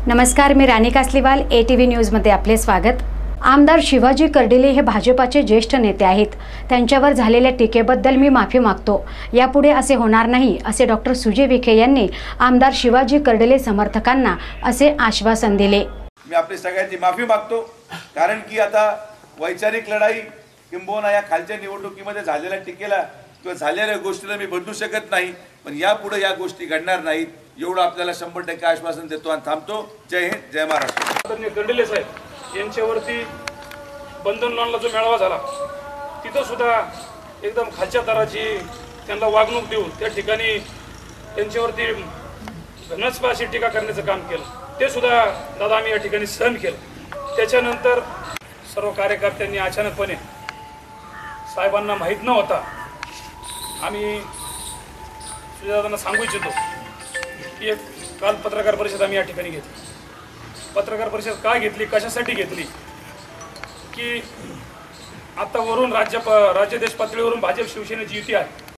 नमस्कार, मी राणी कासलीवाल, ATV न्यूजमध्ये आपले स्वागत। आमदार शिवाजी कर्डिले हे भाजपाचे ज्येष्ठ नेते आहेत। त्यांच्यावर झालेल्या टीकेबद्दल मी माफी मागतो। यापुढे असे होणार नाही, असे डॉक्टर सुजय विखे यांनी आमदार शिवाजी कर्डिले समर्थकांना असे आश्वासन दिले। मी आपली सगळ्यांची माफी मागतो, कारण की आता वैचारिक लढाई किंबहुना या खालच्या निवडणुकीमध्ये झालेल्या टीकेला किंवा झालेल्या गोष्टीला मी बदलू शकत नाही, पण यापुढे या गोष्टी घडणार नाहीत एवढं आपल्याला 100% आश्वासन देतो आणि थांबतो। जय हिंद, जय महाराष्ट्र। कर्डिले साहेब यांच्यावरती बंधन लोनला जो मेळावा झाला तिथं सुद्धा एकदम खालच्या दराची त्यांना वागणूक देऊन त्या ठिकाणी त्यांच्यावरती घनस्प अशी टीका करण्याचं काम केलं, ते सुद्धा दादा आम्ही या ठिकाणी सहन केलं। त्याच्यानंतर सर्व कार्यकर्त्यांनी अचानकपणे साहेबांना माहीत न होता आम्ही सुजातांना सांगू इच्छितो की एक काल पत्रकार परिषद आम्ही या ठिकाणी घेतली। पत्रकार परिषद का घेतली, कशासाठी घेतली की आता वरून राज्य देश पातळीवरून भाजप शिवसेनेची युती आहे।